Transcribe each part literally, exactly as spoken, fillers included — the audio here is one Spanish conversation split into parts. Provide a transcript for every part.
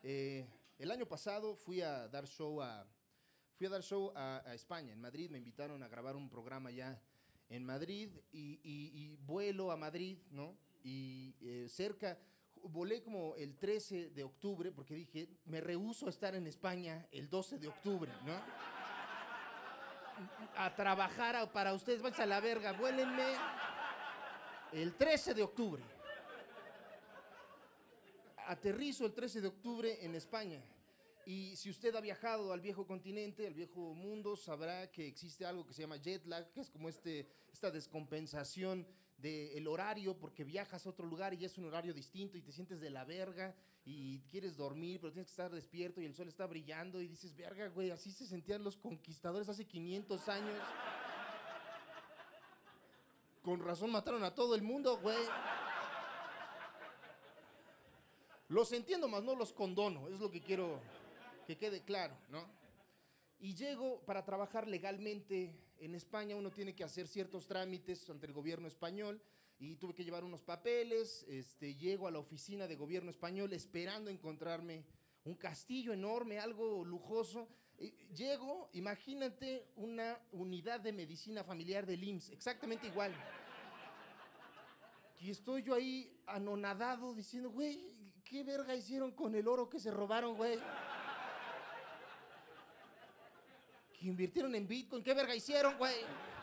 Eh, el año pasado fui a dar show a, fui a, dar show a, a España, en Madrid. Me invitaron a grabar un programa ya en Madrid y, y, y vuelo a Madrid, ¿no? Y eh, cerca, volé como el trece de octubre porque dije, me rehúso a estar en España el doce de octubre, ¿no? A trabajar a, para ustedes, váyanse a la verga, vuélenme el trece de octubre. Aterrizo el trece de octubre en España. Y si usted ha viajado al viejo continente, al viejo mundo, sabrá que existe algo que se llama jet lag, que es como este, esta descompensación del horario, porque viajas a otro lugar y es un horario distinto y te sientes de la verga y quieres dormir, pero tienes que estar despierto y el sol está brillando y dices, verga, güey, así se sentían los conquistadores hace quinientos años. Con razón mataron a todo el mundo, güey. Los entiendo, más no los condono, es lo que quiero que quede claro, ¿no? Y llego para trabajar legalmente en España, uno tiene que hacer ciertos trámites ante el gobierno español y tuve que llevar unos papeles, este, llego a la oficina de gobierno español esperando encontrarme un castillo enorme, algo lujoso. Y llego, imagínate una unidad de medicina familiar del I M S S, exactamente igual. Y estoy yo ahí anonadado diciendo, güey, ¿qué verga hicieron con el oro que se robaron, güey? Que invirtieron en Bitcoin, ¿qué verga hicieron, güey?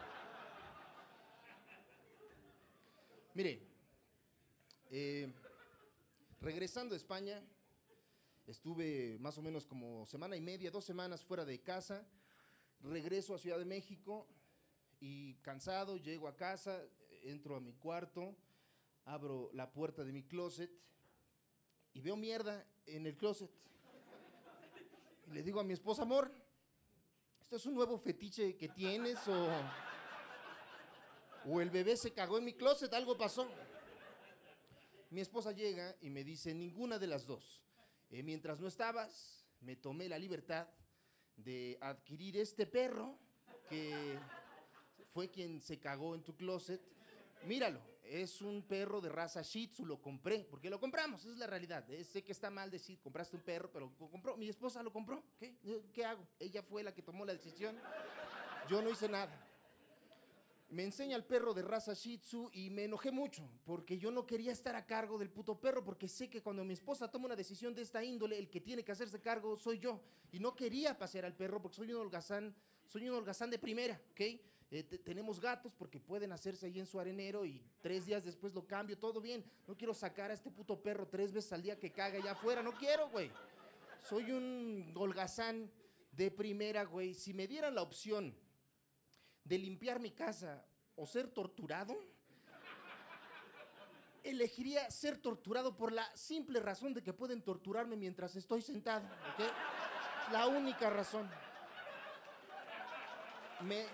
Mire, eh, regresando a España, estuve más o menos como semana y media, dos semanas fuera de casa, regreso a Ciudad de México y cansado, llego a casa, entro a mi cuarto, abro la puerta de mi closet y veo mierda en el closet. Y le digo a mi esposa, amor, ¿esto es un nuevo fetiche que tienes o, o el bebé se cagó en mi closet? Algo pasó. Mi esposa llega y me dice, ninguna de las dos. Eh, mientras no estabas, me tomé la libertad de adquirir este perro que fue quien se cagó en tu closet. Míralo, es un perro de raza Shih Tzu, lo compré, porque lo compramos, esa es la realidad. Eh, sé que está mal decir, compraste un perro, pero lo compró, mi esposa lo compró, ¿qué? ¿Qué hago? Ella fue la que tomó la decisión, yo no hice nada. Me enseña el perro de raza Shih Tzu y me enojé mucho, porque yo no quería estar a cargo del puto perro, porque sé que cuando mi esposa toma una decisión de esta índole, el que tiene que hacerse cargo soy yo. Y no quería pasear al perro porque soy un holgazán, soy un holgazán de primera, ¿ok? Eh, tenemos gatos porque pueden hacerse ahí en su arenero y tres días después lo cambio, todo bien. No quiero sacar a este puto perro tres veces al día que caga allá afuera, no quiero, güey. Soy un holgazán de primera, güey. Si me dieran la opción de limpiar mi casa o ser torturado, elegiría ser torturado por la simple razón de que pueden torturarme mientras estoy sentado, ¿ok? La única razón. Me...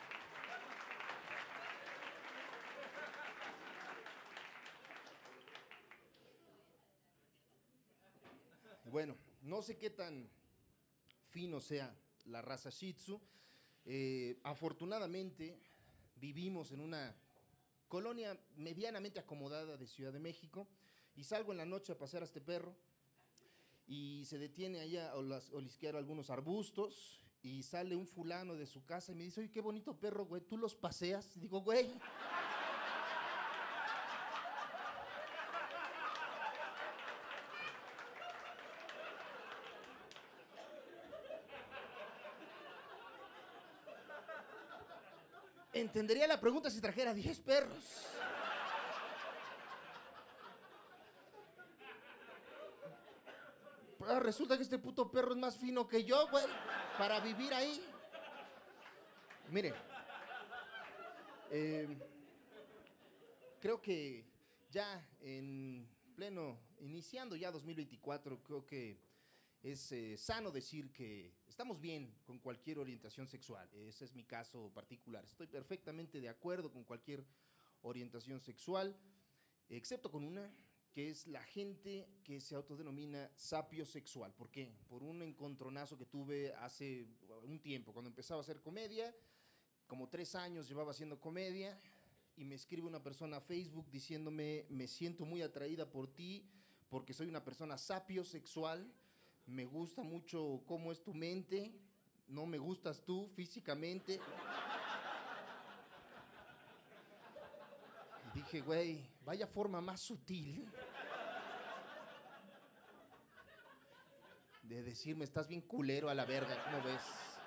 Bueno, no sé qué tan fino sea la raza Shih Tzu. Eh, afortunadamente, vivimos en una colonia medianamente acomodada de Ciudad de México y salgo en la noche a pasear a este perro y se detiene allá a olisquear algunos arbustos y sale un fulano de su casa y me dice, oye, qué bonito perro, güey, ¿tú los paseas? Y digo, güey... Entendería la pregunta si trajera diez perros. Pero resulta que este puto perro es más fino que yo, güey, para vivir ahí. Mire, eh, creo que ya en pleno, iniciando ya dos mil veinticuatro, creo que es eh, sano decir que estamos bien con cualquier orientación sexual. Ese es mi caso particular. Estoy perfectamente de acuerdo con cualquier orientación sexual, excepto con una, que es la gente que se autodenomina sapiosexual. ¿Por qué? Por un encontronazo que tuve hace un tiempo, cuando empezaba a hacer comedia, como tres años llevaba haciendo comedia, y me escribe una persona a Facebook diciéndome, me siento muy atraída por ti, porque soy una persona sapiosexual, me gusta mucho cómo es tu mente, no me gustas tú físicamente. Y dije, güey, vaya forma más sutil de decirme, estás bien culero a la verga, ¿cómo ves?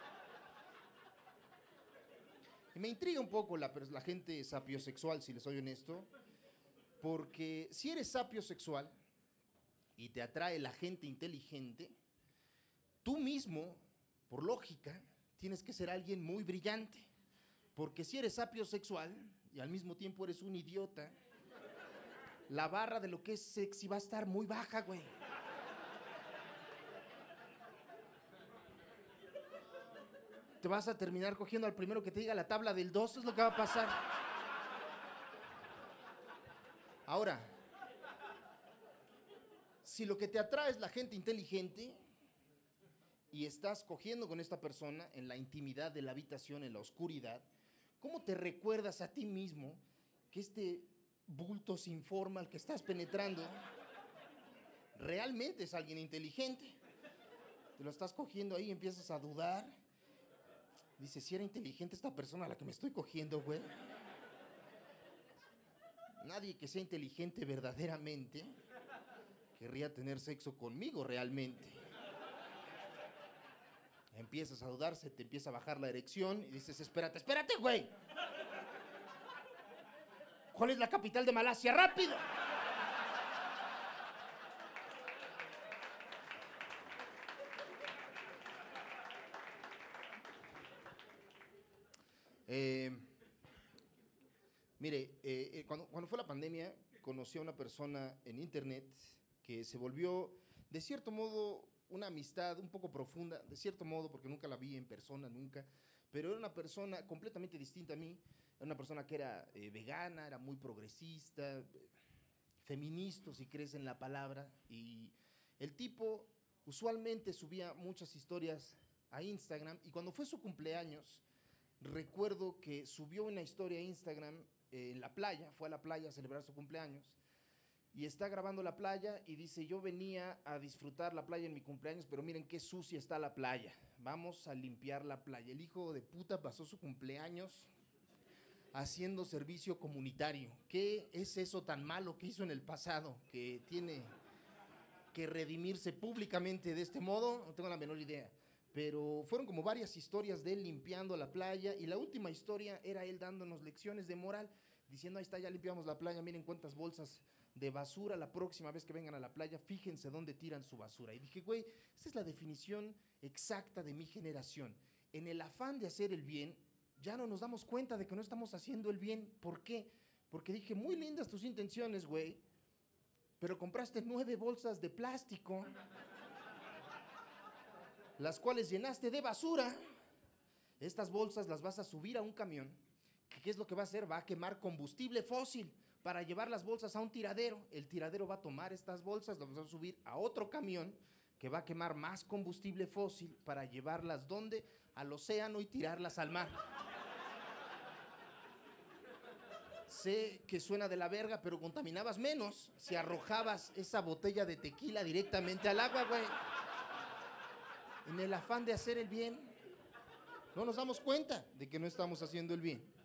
Y me intriga un poco la, la gente sapiosexual, si les soy honesto, porque si eres sapiosexual y te atrae la gente inteligente, tú mismo, por lógica, tienes que ser alguien muy brillante. Porque si eres sapiosexual y al mismo tiempo eres un idiota, la barra de lo que es sexy va a estar muy baja, güey. Te vas a terminar cogiendo al primero que te diga la tabla del dos, es lo que va a pasar. Ahora, si lo que te atrae es la gente inteligente y estás cogiendo con esta persona en la intimidad de la habitación, en la oscuridad, ¿cómo te recuerdas a ti mismo que este bulto sin forma al que estás penetrando realmente es alguien inteligente? Te lo estás cogiendo ahí y empiezas a dudar. Dices, si era inteligente esta persona a la que me estoy cogiendo, güey. Nadie que sea inteligente verdaderamente querría tener sexo conmigo realmente. Empiezas a dudar, se te empieza a bajar la erección y dices, espérate, espérate, güey. ¿Cuál es la capital de Malasia? ¡Rápido! Eh, mire, eh, eh, cuando, cuando fue la pandemia, conocí a una persona en internet que se volvió, de cierto modo, una amistad un poco profunda, de cierto modo, porque nunca la vi en persona, nunca, pero era una persona completamente distinta a mí, era una persona que era eh, vegana, era muy progresista, eh, feminista, si crees en la palabra, y el tipo usualmente subía muchas historias a Instagram, y cuando fue su cumpleaños, recuerdo que subió una historia a Instagram eh, en la playa, fue a la playa a celebrar su cumpleaños, y está grabando la playa y dice, yo venía a disfrutar la playa en mi cumpleaños, pero miren qué sucia está la playa, vamos a limpiar la playa. El hijo de puta pasó su cumpleaños haciendo servicio comunitario. ¿Qué es eso tan malo que hizo en el pasado que tiene que redimirse públicamente de este modo? No tengo la menor idea. Pero fueron como varias historias de él limpiando la playa, y la última historia era él dándonos lecciones de moral, diciendo, ahí está, ya limpiamos la playa, miren cuántas bolsas de basura, la próxima vez que vengan a la playa, fíjense dónde tiran su basura. Y dije, güey, esa es la definición exacta de mi generación. En el afán de hacer el bien, ya no nos damos cuenta de que no estamos haciendo el bien. ¿Por qué? Porque dije, muy lindas tus intenciones, güey, pero compraste nueve bolsas de plástico, las cuales llenaste de basura. Estas bolsas las vas a subir a un camión. ¿Qué es lo que va a hacer? Va a quemar combustible fósil para llevar las bolsas a un tiradero. El tiradero va a tomar estas bolsas, las va a subir a otro camión que va a quemar más combustible fósil para llevarlas, ¿dónde? Al océano, y tirarlas al mar. Sé que suena de la verga, pero contaminabas menos si arrojabas esa botella de tequila directamente al agua, güey. En el afán de hacer el bien, no nos damos cuenta de que no estamos haciendo el bien.